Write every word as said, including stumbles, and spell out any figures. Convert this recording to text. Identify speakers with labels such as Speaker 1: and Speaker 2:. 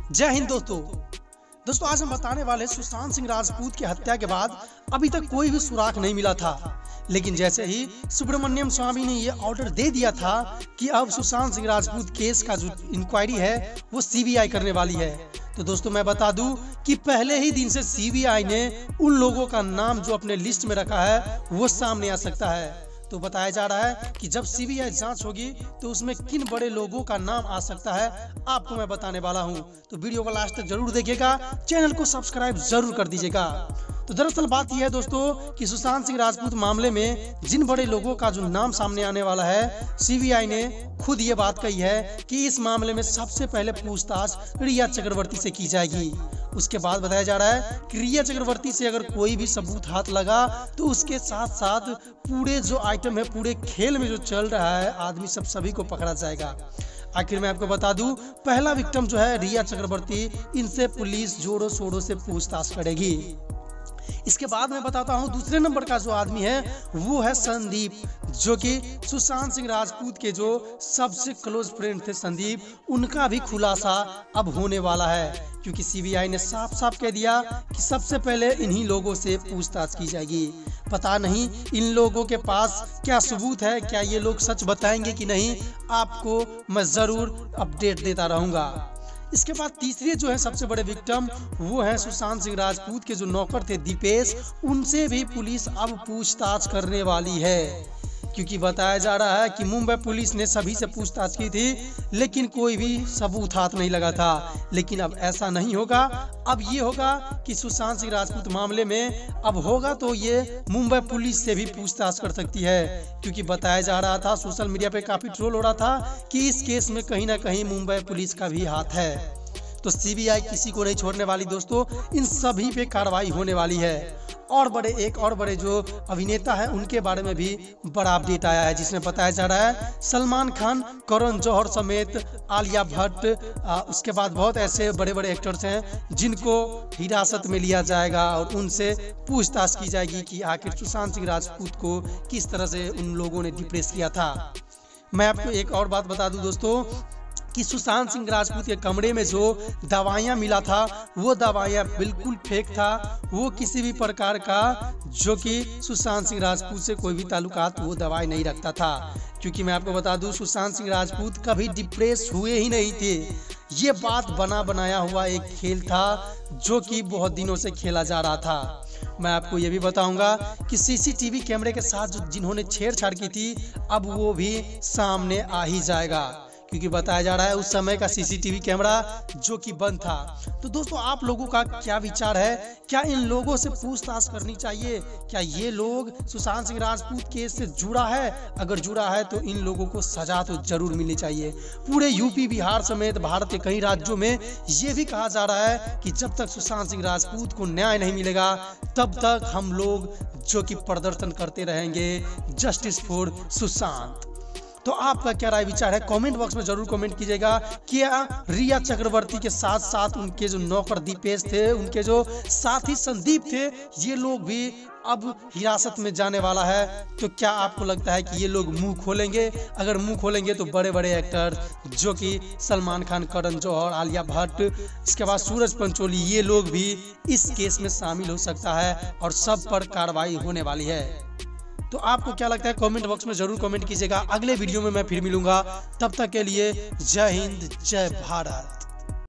Speaker 1: जय हिंद दोस्तों दोस्तों आज हम बताने वाले सुशांत सिंह राजपूत की हत्या के बाद अभी तक कोई भी सुराग नहीं मिला था, लेकिन जैसे ही सुब्रमण्यम स्वामी ने ये ऑर्डर दे दिया था कि अब सुशांत सिंह राजपूत केस का जो इंक्वायरी है वो सीबीआई करने वाली है। तो दोस्तों मैं बता दूं कि पहले ही दिन से सीबीआई ने उन लोगों का नाम जो अपने लिस्ट में रखा है वो सामने आ सकता है। तो बताया जा रहा है कि जब सीबीआई जांच होगी तो उसमें किन बड़े लोगों का नाम आ सकता है आपको मैं बताने वाला हूं। तो वीडियो को लास्ट तक जरूर देखिएगा, चैनल को सब्सक्राइब जरूर कर दीजिएगा। तो दरअसल बात यह है दोस्तों कि सुशांत सिंह राजपूत मामले में जिन बड़े लोगों का जो नाम सामने आने वाला है, सीबीआई ने खुद ये बात कही है कि इस मामले में सबसे पहले पूछताछ रिया चक्रवर्ती से की जाएगी। उसके बाद बताया जा रहा है कि रिया चक्रवर्ती से अगर कोई भी सबूत हाथ लगा तो उसके साथ साथ पूरे जो आइटम है, पूरे खेल में जो चल रहा है आदमी सब सभी को पकड़ा जाएगा। आखिर मैं आपको बता दूं, पहला विक्टिम जो है रिया चक्रवर्ती, इनसे पुलिस जोरों शोरों से पूछताछ करेगी। इसके बाद मैं बताता हूं दूसरे नंबर का जो आदमी है वो है संदीप, जो कि सुशांत सिंह राजपूत के जो सबसे क्लोज फ्रेंड थे संदीप, उनका भी खुलासा अब होने वाला है, क्योंकि सीबीआई ने साफ साफ कह दिया कि सबसे पहले इन्हीं लोगों से पूछताछ की जाएगी। पता नहीं इन लोगों के पास क्या सबूत है, क्या ये लोग सच बताएंगे कि नहीं, आपको मैं जरूर अपडेट देता रहूंगा। इसके बाद तीसरे जो है सबसे बड़े विक्टिम वो है सुशांत सिंह राजपूत के जो नौकर थे दीपेश, उनसे भी पुलिस अब पूछताछ करने वाली है, क्योंकि बताया जा रहा है कि मुंबई पुलिस ने सभी से पूछताछ की थी लेकिन कोई भी सबूत हाथ नहीं लगा था। लेकिन अब ऐसा नहीं होगा, अब ये होगा कि सुशांत सिंह राजपूत मामले में अब होगा तो ये मुंबई पुलिस से भी पूछताछ कर सकती है, क्योंकि बताया जा रहा था, सोशल मीडिया पे काफी ट्रोल हो रहा था कि इस केस में कहीं ना कहीं मुंबई पुलिस का भी हाथ है। तो सीबीआई किसी को नहीं छोड़ने वाली दोस्तों, इन सभी पे कार्रवाई होने वाली है। और बड़े एक और बड़े जो अभिनेता हैं उनके बारे में भी बड़ा अपडेट आया है, जिसमें बताया जा रहा है सलमान खान, करण जौहर समेत आलिया भट्ट, उसके बाद बहुत ऐसे बड़े बड़े एक्टर्स हैं जिनको हिरासत में लिया जाएगा और उनसे पूछताछ की जाएगी कि आखिर सुशांत सिंह राजपूत को किस तरह से उन लोगों ने डिप्रेस किया था। मैं आपको एक और बात बता दूं दोस्तों कि सुशांत सिंह राजपूत के कमरे में जो दवाइयाँ मिला था वो दवाइयाँ बिल्कुल फेक था, वो किसी भी प्रकार का जो कि सुशांत सिंह राजपूत से कोई भी ताल्लुकात वो दवाई नहीं रखता था। क्योंकि मैं आपको बता दूं सुशांत सिंह राजपूत कभी डिप्रेस हुए ही नहीं थे, ये बात बना बनाया हुआ एक खेल था जो कि बहुत दिनों से खेला जा रहा था। मैं आपको ये भी बताऊंगा कि सीसीटीवी कैमरे के साथ जो जिन्होंने छेड़छाड़ की थी अब वो भी सामने आ ही जाएगा, क्योंकि बताया जा रहा है उस समय का सीसीटीवी कैमरा जो कि बंद था। तो दोस्तों आप लोगों का क्या विचार है, क्या इन लोगों से पूछताछ करनी चाहिए, क्या ये लोग सुशांत सिंह राजपूत केस से जुड़ा है? अगर जुड़ा है तो इन लोगों को सजा तो जरूर मिलनी चाहिए। पूरे यूपी बिहार समेत भारत के कई राज्यों में ये भी कहा जा रहा है कि जब तक सुशांत सिंह राजपूत को न्याय नहीं मिलेगा तब तक हम लोग जो कि प्रदर्शन करते रहेंगे जस्टिस फॉर सुशांत। तो आपका क्या राय विचार है कमेंट बॉक्स में जरूर कमेंट कीजिएगा। क्या रिया चक्रवर्ती के साथ साथ उनके जो नौकर दीपेश थे, उनके जो साथी संदीप थे, ये लोग भी अब हिरासत में जाने वाला है? तो क्या आपको लगता है कि ये लोग मुंह खोलेंगे? अगर मुंह खोलेंगे तो बड़े बड़े एक्टर जो कि सलमान खान, करण जौहर, आलिया भट्ट, इसके बाद सूरज पंचोली, ये लोग भी इस केस में शामिल हो सकता है और सब पर कार्रवाई होने वाली है। तो आपको क्या लगता है कमेंट बॉक्स में जरूर कमेंट कीजिएगा। अगले वीडियो में मैं फिर मिलूंगा, तब तक के लिए जय हिंद, जय भारत।